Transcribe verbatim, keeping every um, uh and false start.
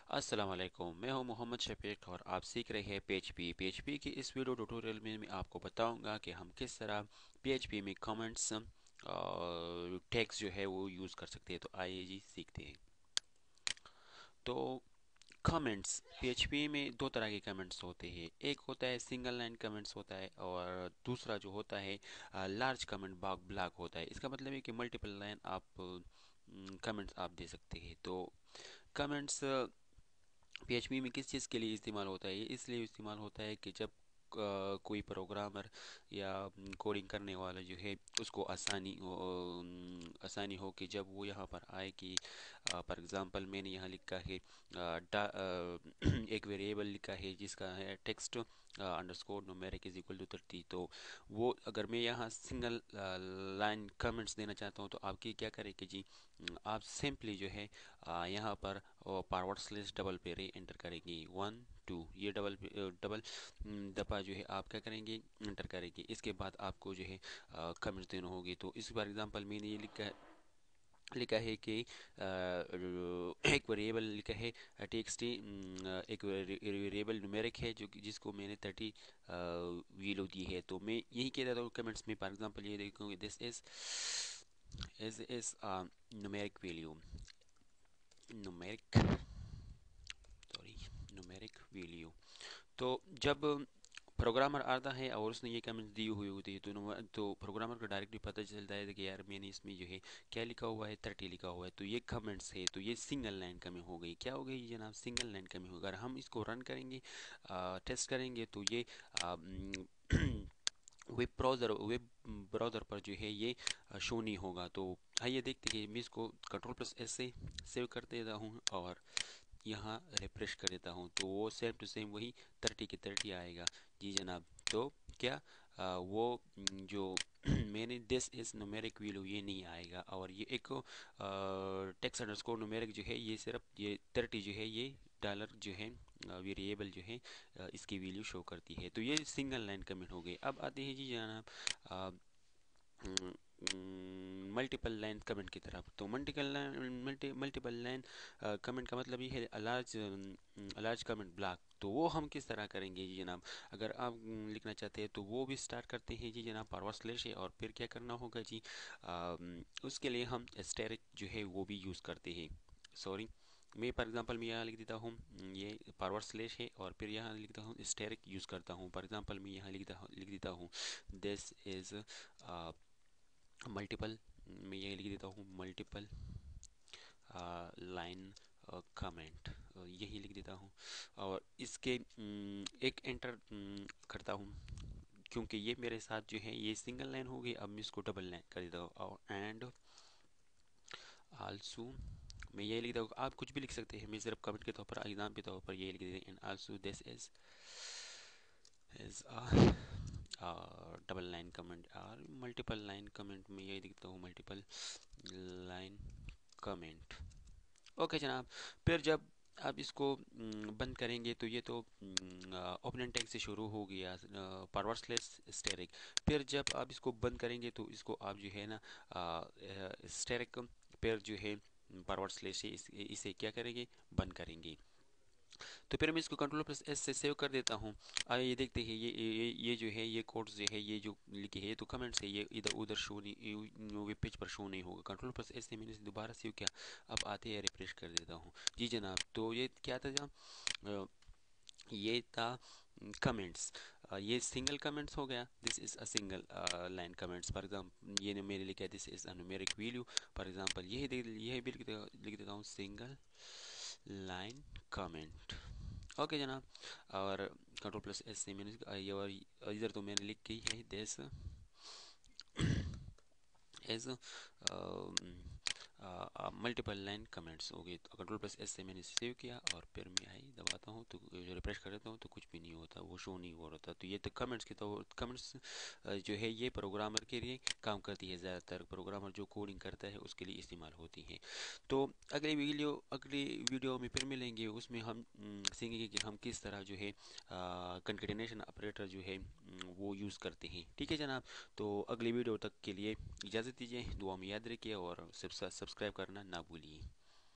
अस्सलाम वालेकुम। मैं हूं मोहम्मद शफीक और आप सीख रहे हैं पीएचपी। पीएचपी की इस वीडियो ट्यूटोरियल में मैं आपको बताऊंगा कि हम किस तरह पीएचपी में कमेंट्स और टैग्स जो है वो यूज़ कर सकते हैं। तो आइए जी सीखते हैं। तो कमेंट्स पीएचपी में दो तरह के कमेंट्स होते हैं। एक होता है सिंगल लाइन कमेंट्स होता है और दूसरा जो होता है लार्ज कमेंट ब्लॉक होता है। इसका मतलब है कि मल्टीपल लाइन आप कमेंट्स आप दे सकते हैं। तो कमेंट्स पीएचपी में किस चीज़ के लिए इस्तेमाल होता है? ये इसलिए इस्तेमाल होता है कि जब अ, कोई प्रोग्रामर या कोडिंग करने वाला जो है उसको आसानी हो अम, आसानी हो कि जब वो यहाँ पर आए कि फॉर एग्जांपल मैंने यहाँ लिखा है अ, डा अ, एक वेरिएबल लिखा है जिसका है text underscore numeric is equal to thirty. तो वो अगर मैं यहाँ सिंगल लाइन कमेंट्स देना चाहता हूँ तो आपकी क्या करेंगे जी, अम, आप सिंपली जो है अ, यहाँ पर फॉरवर्ड स्लैश डबल पे रे एंटर करेंगे वन टू, ये डबल डबल दफ़ा जो है आप क्या करेंगे एंटर करेंगे। इसके बाद आपको जो है कमेंट्स देना होगी। तो इस बार एग्जांपल मैंने ये लिखा है लिखा है कि अ, एक वेरिएबल लिखा है टेक्स्ट एक वेरिएबल न्यूमेरिक है जो कि जिसको मैंने थर्टी वैल्यू दी है। तो मैं यही कह रहा था कमेंट्स में। फॉर एग्जांपल ये देखूँगी this is is is numeric value numeric sorry numeric value. तो जब प्रोग्रामर आता है और उसने ये कमेंट्स दी हुई होती है तो नो- तो प्रोग्रामर को डायरेक्टली पता चलता है कि यार मैंने इसमें जो है क्या लिखा हुआ है, थर्टी लिखा हुआ है। तो ये कमेंट्स है, तो ये सिंगल लाइन कमी हो गई। क्या हो गई जनाब? सिंगल लाइन कमी हो गई। अगर हम इसको रन करेंगे, टेस्ट करेंगे तो ये वेब ब्राउज़र वेब ब्राउज़र पर जो है ये शो नहीं होगा। तो आइए देखते हैं। मैं इसको कंट्रोल प्लस एस से सेव कर देता हूँ और यहाँ रिफ्रेश कर देता हूँ तो वो सेम टू सेम वही थर्टी की थर्टी आएगा। जी जनाब। तो क्या आ, वो न, जो मैंने दिस इज न्यूमेरिक वैल्यू ये नहीं आएगा। और ये एक टेक्स्ट अंडरस्कोर न्यूमेरिक जो है ये सिर्फ ये थर्टी जो है ये डॉलर जो है वेरिएबल जो है अ, इसकी वैल्यू शो करती है। तो ये सिंगल लाइन कमेंट हो गई। अब आते हैं जी जनाब मल्टीपल लाइन कमेंट की तरफ। तो multiple line multi multiple line comment का मतलब ये है लार्ज लार्ज कमेंट ब्लॉक। तो वो हम किस तरह करेंगे जी जनाब? अगर आप अम, लिखना चाहते हैं तो वो भी स्टार्ट करते हैं जी जनाब फॉरवर्ड स्लैश है और फिर क्या करना होगा जी, अम, उसके लिए हम एस्टेरिक जो है वो भी यूज़ करते हैं। सॉरी, मैं फॉर एग्जांपल मैं यहाँ लिख देता हूँ अम, ये फॉरवर्ड स्लैश है और फिर यहाँ लिखता हूँ एस्टेरिक यूज़ करता हूँ। फॉर एग्जांपल मैं यहाँ लिख देता लिख देता हूँ दिस इज़ मल्टीपल, मैं ये लिख देता हूँ मल्टीपल लाइन कमेंट, यही लिख देता हूँ और इसके न, एक एंटर न, करता हूँ क्योंकि ये मेरे साथ जो है ये सिंगल लाइन हो गई। अब मैं इसको डबल लाइन कर देता हूँ और एंड आल्सो मैं ये लिख देता हूँ। आप कुछ भी लिख सकते हैं, मैं सिर्फ कमेंट के तौर पर एग्जाम के तौर पर ये लिख देता हूँ and also this is is double line comment और मल्टीपल लाइन कमेंट में ये लिखता हूँ मल्टीपल लाइन कमेंट। ओके जनाब। फिर जब आप इसको न, बंद करेंगे तो ये तो ओपन टैग से शुरू हो गया फॉरवर्ड स्लैश स्टेरिक। फिर जब आप इसको बंद करेंगे तो इसको आप जो है ना स्टेरिक फिर जो है फॉरवर्ड स्लैश से इस, इसे क्या करेंगे, बंद करेंगे। तो फिर मैं इसको कंट्रोल प्लस एस से सेव कर देता हूँ। आइए ये देखते हैं ये ये ये जो है ये कोड्स जो है ये जो लिखे है तो कमेंट्स है ये इधर उधर शो नहीं, वेब पेज पर शो नहीं होगा। कंट्रोल प्लस एस से मैंने इसे दोबारा सेव किया। अब आते हैं रिफ्रेश कर देता हूँ। जी जनाब। तो ये क्या था जनाब? ये था कमेंट्स। ये सिंगल कमेंट्स हो गया, this is a single line comments. For example ये मेरे लिखा है this is a numeric value. For example ये ये भी लिख देता लिख देता हूँ सिंगल लाइन कमेंट। ओके जनाब। और कंट्रोल प्लस एस से मैंने ये और इधर तो मैंने लिख की है this is multiple line comments हो गए। तो कंट्रोल प्लस एस से मैंने सेव किया और फिर मैं आई दबाता हूँ तो जो रिफ्रेश कर देता हूँ तो कुछ भी नहीं होता, वो शो नहीं हो रहा था। तो ये तो कमेंट्स की तो कमेंट्स जो है ये प्रोग्रामर के लिए काम करती है। ज़्यादातर प्रोग्रामर जो कोडिंग करता है उसके लिए इस्तेमाल होती है। तो अगली वीडियो अगली वीडियो में फिर मिलेंगे, उसमें हम न, सीखेंगे कि हम किस तरह जो है कंकेटेनेशन ऑपरेटर जो है न, वो यूज़ करते हैं। ठीक है जनाब। तो अगली वीडियो तक के लिए इजाज़त दीजिए। दुआ में याद रखिए और सब्सक्राइब करना ना भूलिए।